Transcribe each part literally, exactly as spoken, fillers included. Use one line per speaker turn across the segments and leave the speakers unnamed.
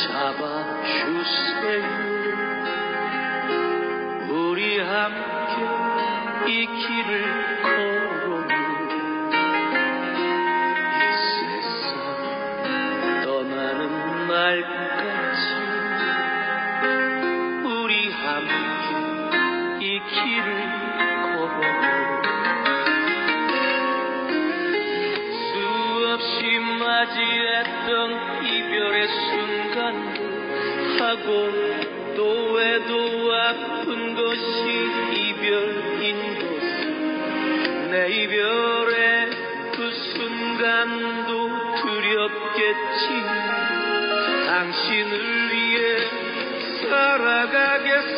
잡아주세요. 우리 함께 이 길을 걸어요. 이 세상 떠나는 날까지 우리 함께 이 길을 걸어요. 수없이 맞이했던 이별의 순간도 하고 또 해도 아픈 것이 이별인 것을 내 이별의 그 순간도 두렵겠지. 당신을 위해 살아가겠어.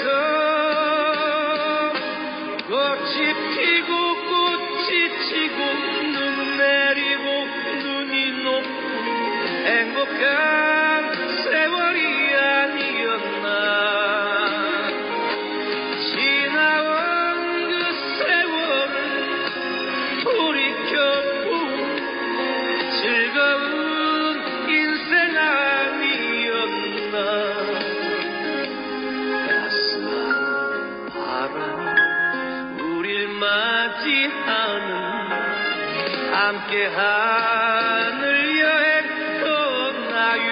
꽃이 피고 꽃이 지고 눈 내리고 눈이 녹고 행복한 세월이 아니었나. 지나온 그 세월을 돌이켜보면 즐거운 인생 아니었나. 따스한 바람이 우릴 맞이하는 함께 하늘 여행 떠나요.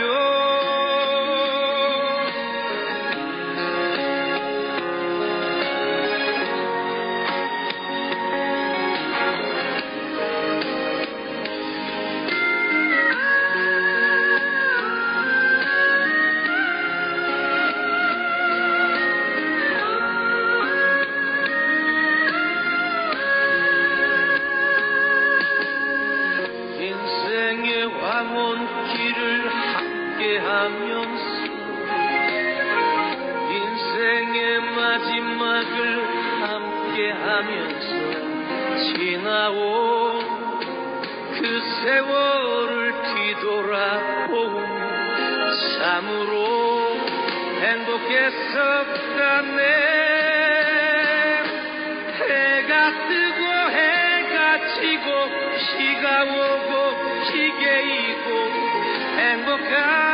인생의 황혼길을 함께 하면서 인생의 마지막을 함께 하면서 지나온 그 세월을 뒤돌아보면 참으로 행복했었다네. 해가 뜨고 해가 지고 비가 오고 기계이고 행복한